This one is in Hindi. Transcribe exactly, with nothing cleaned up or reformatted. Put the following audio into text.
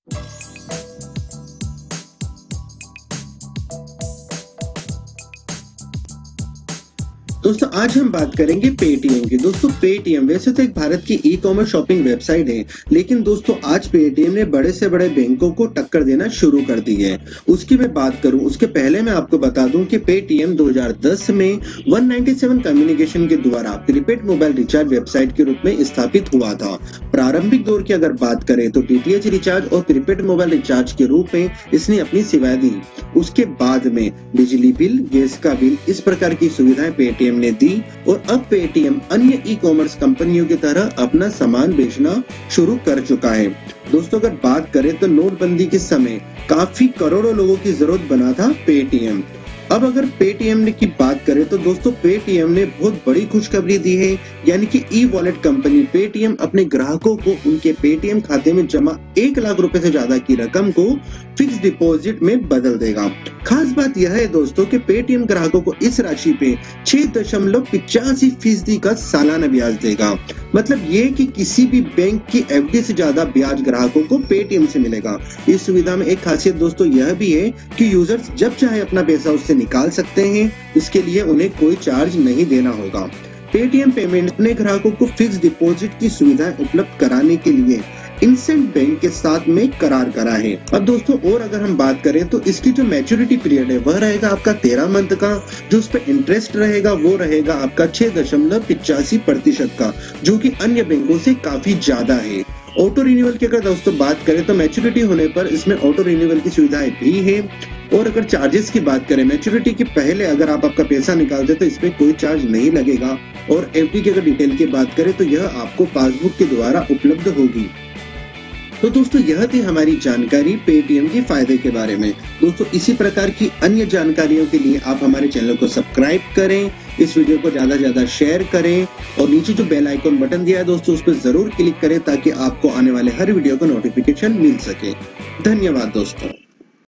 दोस्तों आज हम बात करेंगे पेटीएम की। दोस्तों पेटीएम वैसे तो एक भारत की ई कॉमर्स शॉपिंग वेबसाइट है, लेकिन दोस्तों आज पेटीएम ने बड़े से बड़े बैंकों को टक्कर देना शुरू कर दी है। उसकी मैं बात करूं उसके पहले मैं आपको बता दूं कि पेटीएम दो हज़ार दस में एक सौ सत्तानवे कम्युनिकेशन के द्वारा प्रीपेड मोबाइल रिचार्ज वेबसाइट के रूप में स्थापित हुआ था। प्रारंभिक दौर की अगर बात करें तो डीटीएच रिचार्ज और प्रीपेड मोबाइल रिचार्ज के रूप में इसने अपनी सेवाएं दी। उसके बाद में बिजली बिल, गैस का बिल, इस प्रकार की सुविधाएं पेटीएम ने दी और अब पेटीएम अन्य ई कॉमर्स कंपनियों की तरह अपना सामान बेचना शुरू कर चुका है। दोस्तों अगर बात करें तो नोटबंदी के समय काफी करोड़ों लोगों की जरूरत बना था पेटीएम। अब अगर पेटीएम ने की बात करें तो दोस्तों पेटीएम ने बहुत बड़ी खुशखबरी दी है, यानी कि ई वॉलेट कंपनी पेटीएम अपने ग्राहकों को उनके पेटीएम खाते में जमा एक लाख रुपए से ज्यादा की रकम को फिक्स डिपॉजिट में बदल देगा। खास बात यह है दोस्तों कि पेटीएम ग्राहकों को इस राशि पे छह दशमलव पिचासी फीसदी का सालाना ब्याज देगा। मतलब ये कि किसी भी बैंक की एफडी से ज्यादा ब्याज ग्राहकों को पेटीएम से मिलेगा। इस सुविधा में एक खासियत दोस्तों यह भी है कि यूजर्स जब चाहे अपना पैसा उससे निकाल सकते हैं, इसके लिए उन्हें कोई चार्ज नहीं देना होगा। पेटीएम पेमेंट अपने ग्राहकों को फिक्स डिपॉजिट की सुविधाएं उपलब्ध कराने के लिए इंसेंट बैंक के साथ में करार करा है। अब दोस्तों और अगर हम बात करें तो इसकी जो मैच्योरिटी पीरियड है वह रहेगा आपका तेरह मंथ का, जो उस पर इंटरेस्ट रहेगा वो रहेगा आपका छह दशमलव पिचासी प्रतिशत का, जो कि अन्य बैंकों से काफी ज्यादा है। ऑटो रिन्यूअल की अगर दोस्तों बात करें तो मैच्योरिटी होने पर इसमें ऑटो रिन्यूअल की सुविधाएं भी है। और अगर चार्जेस की बात करें, मैच्योरिटी के पहले अगर आप आपका पैसा निकालते तो इसमें कोई चार्ज नहीं लगेगा। और एफडी की अगर डिटेल की बात करें तो यह आपको पासबुक के द्वारा उपलब्ध होगी। तो दोस्तों यह थी हमारी जानकारी पेटीएम के फायदे के बारे में। दोस्तों इसी प्रकार की अन्य जानकारियों के लिए आप हमारे चैनल को सब्सक्राइब करें, इस वीडियो को ज्यादा से ज्यादा शेयर करें और नीचे जो बेल आइकन बटन दिया है दोस्तों उस पर जरूर क्लिक करें ताकि आपको आने वाले हर वीडियो का नोटिफिकेशन मिल सके। धन्यवाद दोस्तों।